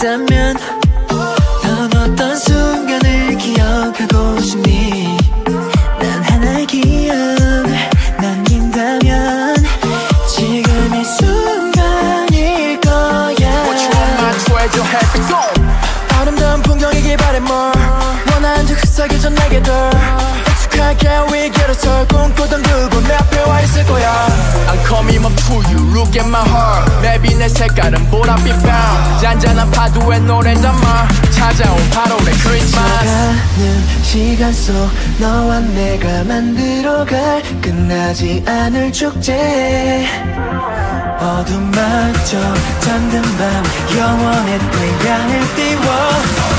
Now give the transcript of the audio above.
있다면 넌 어떤 순간을 기억하고 싶니? 난 하나의 기억을 남긴다면 지금 이 순간일 거야. What you want my treasure happy soul. 아름다운 풍경이길 바래 뭘 원하는 듯 흡사해져 내게들 익숙하게 위기로 설 꿈꾸던 그곳 내 앞에 와 있을 거야. I'm coming up to you, look at my heart. maybe 내 색깔은 보랏빛 밤 잔잔한 파도에 노래 담아 찾아온 8월의 크리스마스. 가는 시간 속 너와 내가 만들어갈 끝나지 않을 축제. 어둠 막저 잠든 밤 영원의 태양을 띄워